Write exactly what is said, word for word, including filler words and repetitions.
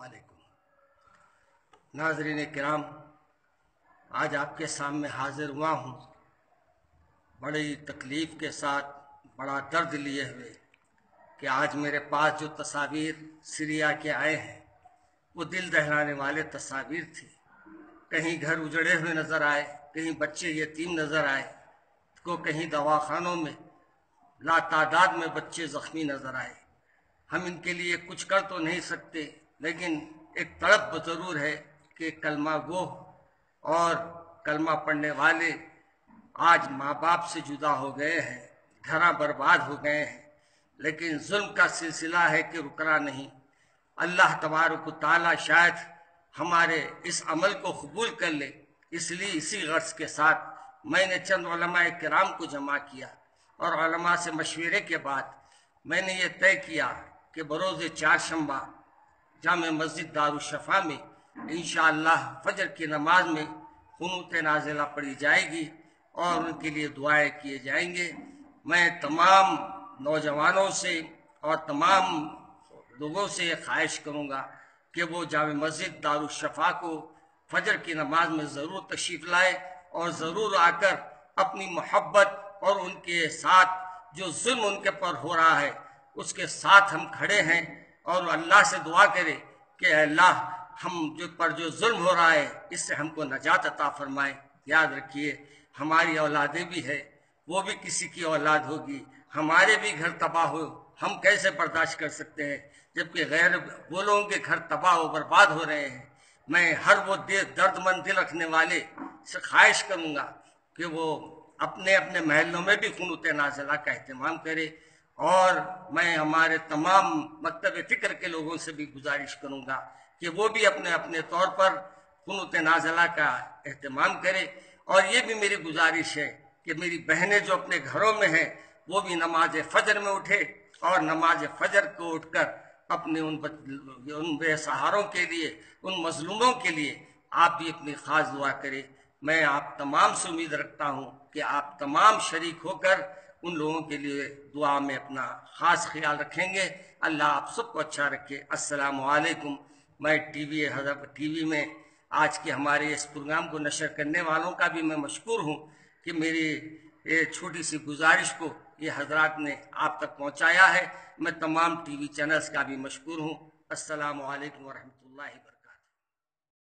علیکم ناظرین کرام، آج آپ کے سامنے حاضر ہوا ہوں بڑی تکلیف کے ساتھ، بڑا درد لیے ہوئے کہ آج میرے پاس جو تصاویر سیریا کے آئے ہیں وہ دل دہلانے والے تصاویر تھی۔ کہیں گھر اجڑے ہوئے نظر آئے، کہیں بچے یتیم نظر آئے، کو کہیں دواخانوں میں لا تعداد میں بچے زخمی نظر آئے۔ ہم ان کے لیے کچھ کر تو نہیں سکتے، لیکن ایک تڑپ ضرور ہے کہ کلمہ گو اور کلمہ پڑھنے والے آج ماں باپ سے جدا ہو گئے ہیں، گھراں برباد ہو گئے ہیں، لیکن ظلم کا سلسلہ ہے کہ رکنا نہیں۔ اللہ تبارک و تعالیٰ شاید ہمارے اس عمل کو قبول کر لے، اس لیے اسی غرض کے ساتھ میں نے چند علماء کرام کو جمع کیا اور علماء سے مشورے کے بعد میں نے یہ طے کیا کہ بروز چہارشنبہ جامع مسجد دارو شفا میں انشاءاللہ فجر کی نماز میں قنوت نازلہ پڑھی جائے گی اور ان کے لیے دعائیں کیے جائیں گے۔ میں تمام نوجوانوں سے اور تمام لوگوں سے یہ خواہش کروں گا کہ وہ جامع مسجد دارو شفا کو فجر کی نماز میں ضرور تشریف لائے اور ضرور آ کر اپنی محبت اور ان کے ساتھ جو ظلم ان کے پر ہو رہا ہے اس کے ساتھ ہم کھڑے ہیں، اور اللہ سے دعا کرے کہ اے اللہ ہم جو پر جو ظلم ہو رہا ہے اس سے ہم کو نجات عطا فرمائے۔ یاد رکھیے ہماری اولادیں بھی ہے، وہ بھی کسی کی اولاد ہوگی، ہمارے بھی گھر تباہ ہو، ہم کیسے برداشت کر سکتے ہیں جبکہ غیر وہ لوگوں کے گھر تباہ و برباد ہو رہے ہیں۔ میں ہر وہ درد مند دل رکھنے والے سے خواہش کروں گا کہ وہ اپنے اپنے محلوں میں بھی قنوت نازلہ کا اہتمام کرے، اور میں ہمارے تمام مکتب فکر کے لوگوں سے بھی گزارش کروں گا کہ وہ بھی اپنے اپنے طور پر قنوت نازلہ کا اہتمام کرے۔ اور یہ بھی میری گزارش ہے کہ میری بہنیں جو اپنے گھروں میں ہیں وہ بھی نماز فجر میں اٹھے اور نماز فجر کو اٹھ کر اپنے ان ان بے سہاروں کے لیے، ان مظلوموں کے لیے آپ بھی اپنی خاص دعا کرے۔ میں آپ تمام سے امید رکھتا ہوں کہ آپ تمام شریک ہو کر ان لوگوں کے لیے دعا میں اپنا خاص خیال رکھیں گے۔ اللہ آپ سب کو اچھا رکھے۔ السلام علیکم۔ میں ٹی وی حضرت ٹی وی میں آج کے ہمارے اس پروگرام کو نشر کرنے والوں کا بھی میں مشکور ہوں کہ میری یہ چھوٹی سی گزارش کو یہ حضرات نے آپ تک پہنچایا ہے۔ میں تمام ٹی وی چینلز کا بھی مشکور ہوں۔ السلام علیکم ورحمۃ اللہ وبرکاتہ۔